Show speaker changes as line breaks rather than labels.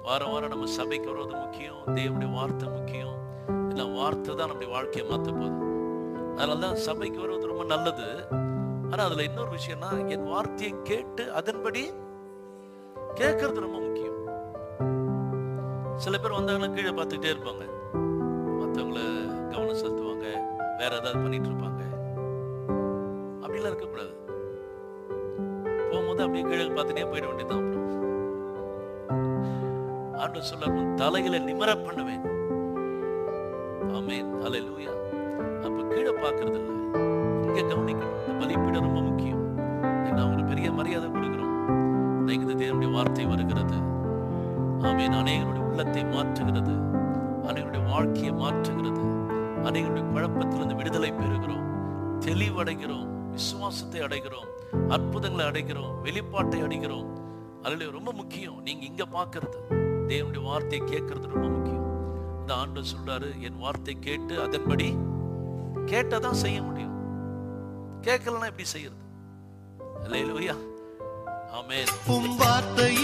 வாரம் வாரம் நம்ம சபைக்கு வருவது முக்கியம், தேவனுடைய வார்த்தை முக்கியம். ஏன்னா வார்த்தை தான் நம்முடைய வாழ்க்கையை மாற்ற போகுது. அதனாலதான் சபைக்கு வருவது ரொம்ப நல்லது. ஆனா அதுல இன்னொரு விஷயம்னா, என் வார்த்தையை கேட்டு அதன்படி கேட்கறது ரொம்ப முக்கியம். சில பேர் வந்தாங்கன்னா கீழே பார்த்துக்கிட்டே இருப்பாங்க, மற்றவங்கள கவனம் செலுத்துவாங்க, வேற ஏதாவது பண்ணிட்டு இருப்பாங்க. அப்படிலாம் இருக்கக்கூடாது. போகும்போது அப்படியே கீழே பார்த்துட்டே போயிட வேண்டியதான். அப்புறம் ஆண்டவர் சொல்றார், உன் தலைகளை நிமிர பண்ணுவேன். ஆமென், ஹல்லேலூயா. அப்ப கீழே பார்க்கறது இல்லை, இங்க கவனிக்கணும். இந்த பலிபீடம் ரொம்ப முக்கியம். நான் ஒரு பெரிய மரியாதை கொடுக்கிறோம். இந்த தேவனுடைய வார்த்தை வருகிறது. ஆமென். அநேகருடைய உள்ளத்தை மாற்றுகிறது, அநேகருடைய வாழ்க்கையை மாற்றுகிறது. அநேகருடைய குழப்பத்திலிருந்து விடுதலை பெறுகிறோம், தெளிவடைகிறோம், விசுவாசத்தை அடைகிறோம், அற்புதங்களை அடைகிறோம், வெளிப்பாட்டை அடைகிறோம். அதுல ரொம்ப முக்கியம் நீங்க இங்க பார்க்கிறது, தேவனுடைய வார்த்தையை கேட்கறது ரொம்ப முக்கியம். இந்த ஆண்டவர் சொல்றாரு, என் வார்த்தை கேட்டு அதன்படி கேட்டதான் செய்ய முடியும். கேட்கலன்னா எப்படி செய்யறது? அல்லேலூயா, ஆமென்.
வார்த்தை